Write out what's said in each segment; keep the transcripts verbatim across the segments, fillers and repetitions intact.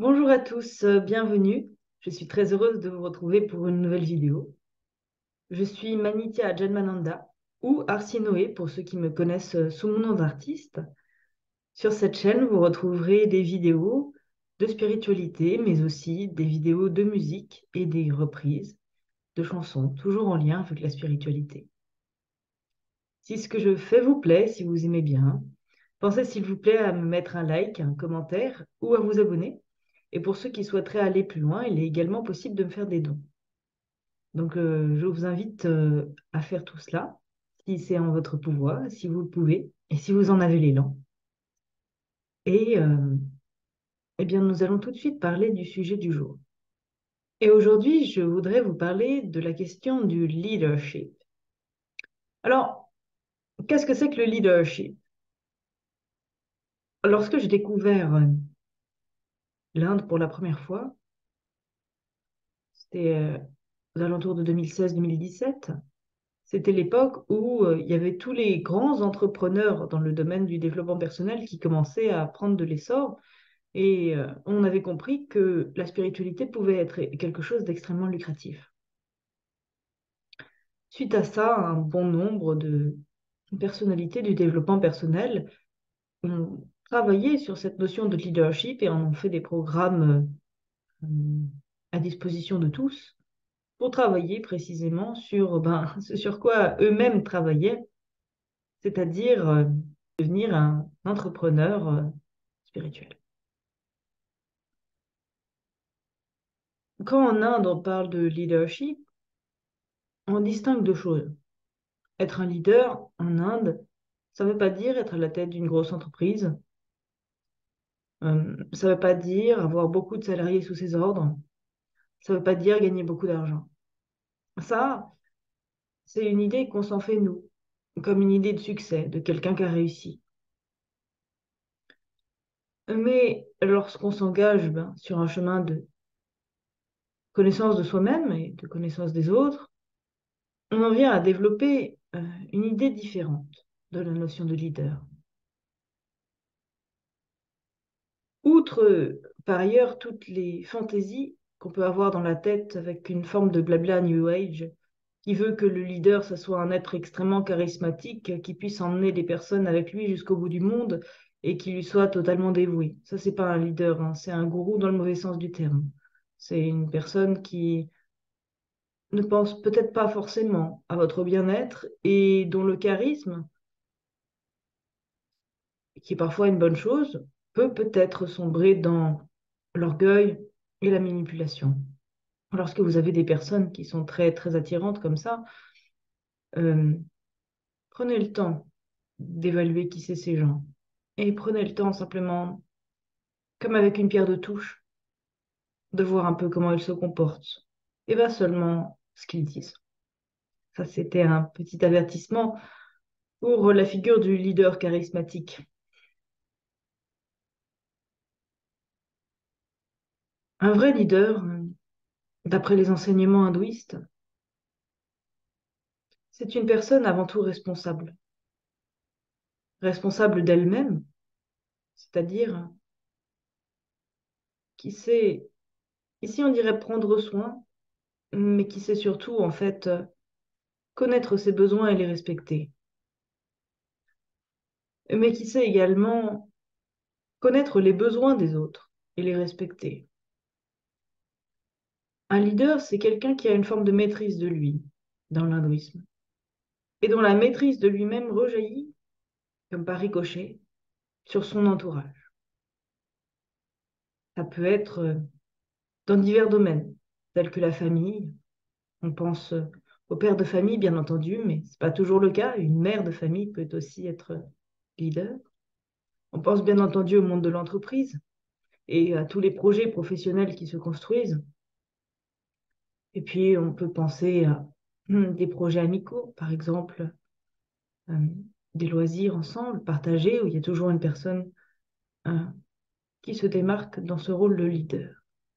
Bonjour à tous, euh, bienvenue. Je suis très heureuse de vous retrouver pour une nouvelle vidéo. Je suis Manitia Janmananda ou Arsinoé pour ceux qui me connaissent euh, sous mon nom d'artiste. Sur cette chaîne, vous retrouverez des vidéos de spiritualité, mais aussi des vidéos de musique et des reprises de chansons, toujours en lien avec la spiritualité. Si ce que je fais vous plaît, si vous aimez bien, pensez s'il vous plaît à me mettre un like, un commentaire ou à vous abonner. Et pour ceux qui souhaiteraient aller plus loin, il est également possible de me faire des dons. Donc, euh, je vous invite euh, à faire tout cela, si c'est en votre pouvoir, si vous le pouvez, et si vous en avez l'élan. Et euh, eh bien, nous allons tout de suite parler du sujet du jour. Et aujourd'hui, je voudrais vous parler de la question du leadership. Alors, qu'est-ce que c'est que le leadership? Lorsque j'ai découvert euh, l'Inde pour la première fois, c'était euh, aux alentours de deux mille seize deux mille dix-sept. C'était l'époque où euh, il y avait tous les grands entrepreneurs dans le domaine du développement personnel qui commençaient à prendre de l'essor et euh, on avait compris que la spiritualité pouvait être quelque chose d'extrêmement lucratif. Suite à ça, un bon nombre de personnalités du développement personnel ont travaillé sur cette notion de leadership et en ont fait des programmes euh, à disposition de tous pour travailler précisément sur ben, ce sur quoi eux-mêmes travaillaient, c'est-à-dire euh, devenir un entrepreneur euh, spirituel. Quand en Inde on parle de leadership, on distingue deux choses. Être un leader en Inde, ça ne veut pas dire être à la tête d'une grosse entreprise, euh, ça ne veut pas dire avoir beaucoup de salariés sous ses ordres, ça ne veut pas dire gagner beaucoup d'argent. Ça, c'est une idée qu'on s'en fait nous, comme une idée de succès, de quelqu'un qui a réussi. Mais lorsqu'on s'engage ben, sur un chemin de connaissance de soi-même et de connaissance des autres, on en vient à développer euh, une idée différente de la notion de leader. Outre, euh, par ailleurs, toutes les fantaisies qu'on peut avoir dans la tête avec une forme de blabla New Age, qui veut que le leader, ça soit un être extrêmement charismatique, qui puisse emmener les personnes avec lui jusqu'au bout du monde et qui lui soit totalement dévoué. Ça, c'est pas un leader, hein, c'est un gourou dans le mauvais sens du terme. C'est une personne qui ne pense peut-être pas forcément à votre bien-être et dont le charisme, qui est parfois une bonne chose, peut peut-être sombrer dans l'orgueil et la manipulation. Lorsque vous avez des personnes qui sont très, très attirantes comme ça, euh, prenez le temps d'évaluer qui c'est ces gens. Et prenez le temps simplement, comme avec une pierre de touche, de voir un peu comment ils se comportent. Et pas seulement ce qu'ils disent. Ça, c'était un petit avertissement pour la figure du leader charismatique. Un vrai leader, euh, d'après les enseignements hindouistes, c'est une personne avant tout responsable. Responsable d'elle-même, c'est-à-dire qui sait, ici on dirait prendre soin, mais qui sait surtout en fait euh, connaître ses besoins et les respecter. Mais qui sait également connaître les besoins des autres et les respecter. Un leader, c'est quelqu'un qui a une forme de maîtrise de lui dans l'hindouisme et dont la maîtrise de lui-même rejaillit, comme par ricochet, sur son entourage. Ça peut être euh, dans divers domaines, tels que la famille. On pense euh, au père de famille, bien entendu, mais ce n'est pas toujours le cas. Une mère de famille peut aussi être leader. On pense bien entendu au monde de l'entreprise et à tous les projets professionnels qui se construisent. Et puis, on peut penser à hum, des projets amicaux, par exemple, euh, des loisirs ensemble, partagés, où il y a toujours une personne euh, qui se démarque dans ce rôle de leader.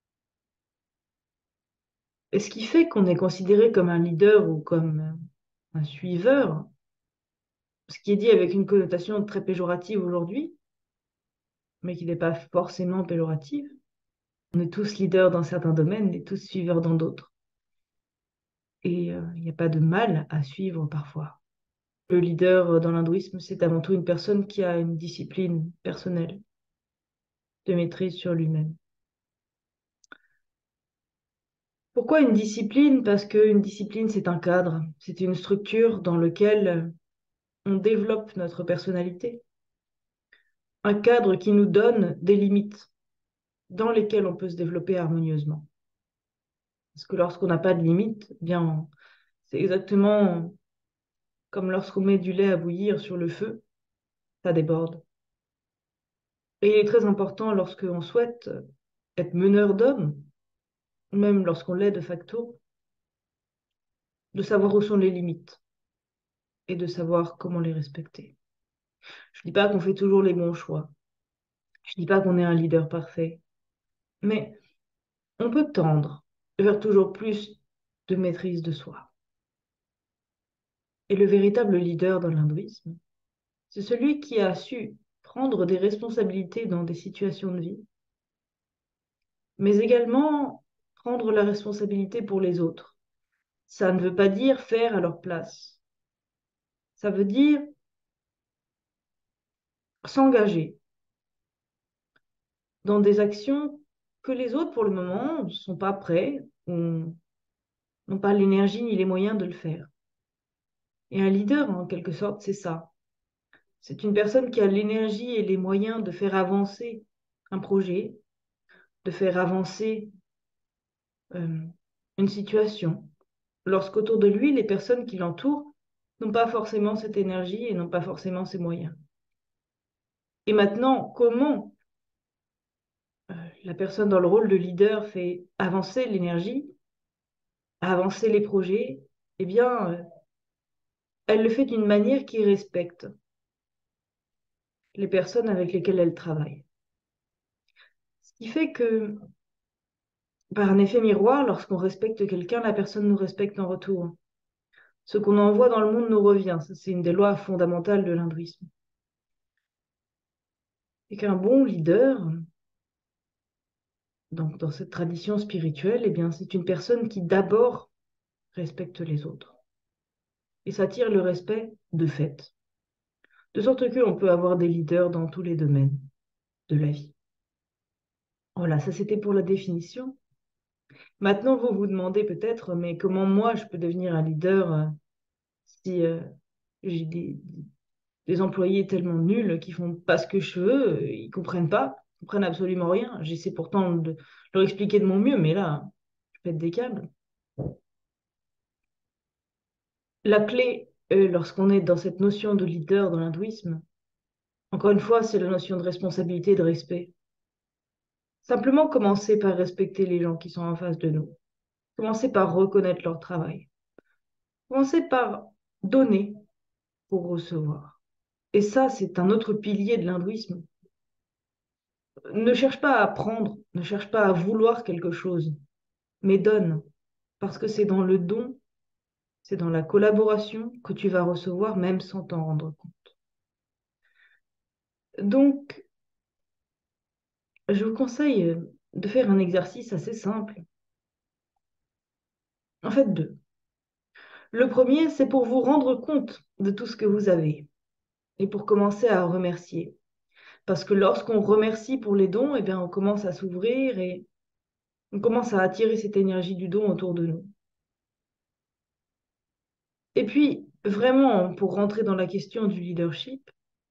Et ce qui fait qu'on est considéré comme un leader ou comme euh, un suiveur, ce qui est dit avec une connotation très péjorative aujourd'hui, mais qui n'est pas forcément péjorative, On est tous leaders dans certains domaines et tous suiveurs dans d'autres. Et euh, il n'y a pas de mal à suivre parfois. Le leader euh, dans l'hindouisme, c'est avant tout une personne qui a une discipline personnelle de maîtrise sur lui-même. Pourquoi une discipline? Parce qu'une discipline, c'est un cadre, c'est une structure dans laquelle on développe notre personnalité. Un cadre qui nous donne des limites dans lesquelles on peut se développer harmonieusement. Parce que lorsqu'on n'a pas de limites, eh bien, c'est exactement comme lorsqu'on met du lait à bouillir sur le feu, ça déborde. Et il est très important lorsqu'on souhaite être meneur d'hommes, même lorsqu'on l'est de facto, de savoir où sont les limites et de savoir comment les respecter. Je ne dis pas qu'on fait toujours les bons choix. Je ne dis pas qu'on est un leader parfait. Mais on peut tendre vers toujours plus de maîtrise de soi. Et le véritable leader dans l'hindouisme, c'est celui qui a su prendre des responsabilités dans des situations de vie, mais également prendre la responsabilité pour les autres. Ça ne veut pas dire faire à leur place. Ça veut dire s'engager dans des actions que les autres, pour le moment, ne sont pas prêts, ou n'ont pas l'énergie ni les moyens de le faire. Et un leader, en quelque sorte, c'est ça. C'est une personne qui a l'énergie et les moyens de faire avancer un projet, de faire avancer euh, une situation, lorsqu'autour de lui, les personnes qui l'entourent n'ont pas forcément cette énergie et n'ont pas forcément ces moyens. Et maintenant, comment euh, la personne dans le rôle de leader fait avancer l'énergie, avancer les projets? Eh bien, euh, elle le fait d'une manière qui respecte les personnes avec lesquelles elle travaille. Ce qui fait que, par un effet miroir, lorsqu'on respecte quelqu'un, la personne nous respecte en retour. Ce qu'on envoie dans le monde nous revient. Ça, c'est une des lois fondamentales de l'hindouisme. Et qu'un bon leader, donc dans cette tradition spirituelle, eh bien, c'est une personne qui d'abord respecte les autres. Et ça tire le respect de fait. De sorte qu'on peut avoir des leaders dans tous les domaines de la vie. Voilà, ça c'était pour la définition. Maintenant, vous vous demandez peut-être, mais comment moi je peux devenir un leader euh, si euh, j'ai des, des employés tellement nuls qui font pas ce que je veux, euh, ils comprennent pas, ils comprennent absolument rien. J'essaie pourtant de leur expliquer de mon mieux, mais là, je pète des câbles. La clé, euh, lorsqu'on est dans cette notion de leader dans l'hindouisme, encore une fois, c'est la notion de responsabilité et de respect. Simplement commencer par respecter les gens qui sont en face de nous. Commencer par reconnaître leur travail. Commencer par donner pour recevoir. Et ça, c'est un autre pilier de l'hindouisme. Ne cherche pas à apprendre, ne cherche pas à vouloir quelque chose, mais donne. Parce que c'est dans le don, c'est dans la collaboration que tu vas recevoir même sans t'en rendre compte. Donc, je vous conseille de faire un exercice assez simple. En fait, deux. Le premier, c'est pour vous rendre compte de tout ce que vous avez et pour commencer à remercier. Parce que lorsqu'on remercie pour les dons, eh bien, on commence à s'ouvrir et on commence à attirer cette énergie du don autour de nous. Et puis, vraiment, pour rentrer dans la question du leadership,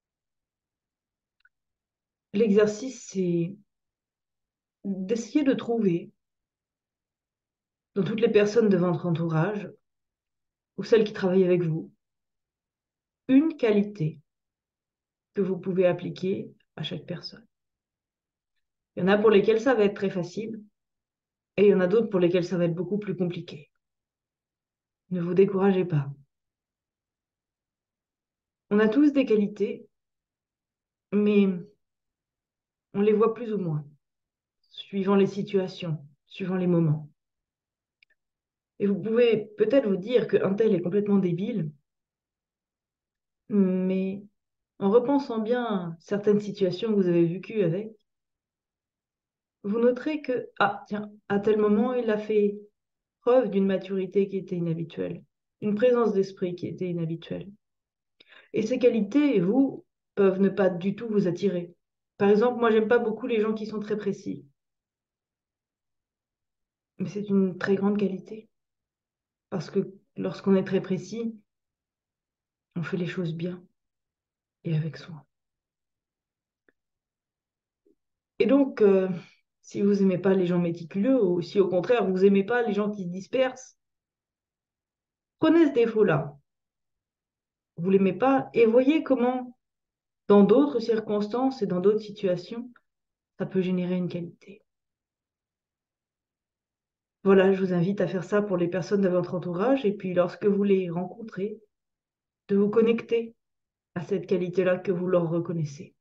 l'exercice, c'est d'essayer de trouver dans toutes les personnes de votre entourage ou celles qui travaillent avec vous, une qualité que vous pouvez appliquer à chaque personne. Il y en a pour lesquelles ça va être très facile et il y en a d'autres pour lesquelles ça va être beaucoup plus compliqué. Ne vous découragez pas. On a tous des qualités, mais on les voit plus ou moins, suivant les situations, suivant les moments. Et vous pouvez peut-être vous dire qu'un tel est complètement débile, mais en repensant bien certaines situations que vous avez vécues avec, vous noterez que, ah, tiens, à tel moment, il a fait preuve d'une maturité qui était inhabituelle, une présence d'esprit qui était inhabituelle. Et ces qualités, vous, peuvent ne pas du tout vous attirer. Par exemple, moi, j'aime pas beaucoup les gens qui sont très précis, mais c'est une très grande qualité, parce que lorsqu'on est très précis, on fait les choses bien et avec soin. Et donc, euh, si vous aimez pas les gens méticuleux, ou si au contraire, vous aimez pas les gens qui se dispersent, prenez ce défaut-là. Vous l'aimez pas et voyez comment, dans d'autres circonstances et dans d'autres situations, ça peut générer une qualité. Voilà, je vous invite à faire ça pour les personnes de votre entourage et puis lorsque vous les rencontrez, de vous connecter à cette qualité-là que vous leur reconnaissez.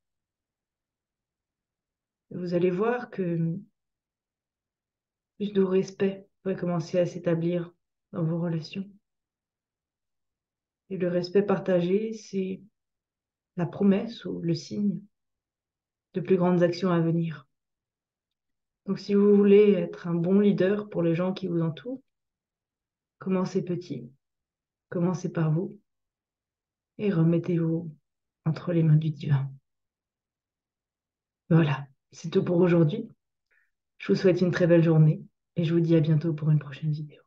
Vous allez voir que plus de respect va commencer à s'établir dans vos relations. Et le respect partagé, c'est la promesse ou le signe de plus grandes actions à venir. Donc si vous voulez être un bon leader pour les gens qui vous entourent, commencez petit, commencez par vous et remettez-vous entre les mains du divin. Voilà, c'est tout pour aujourd'hui. Je vous souhaite une très belle journée et je vous dis à bientôt pour une prochaine vidéo.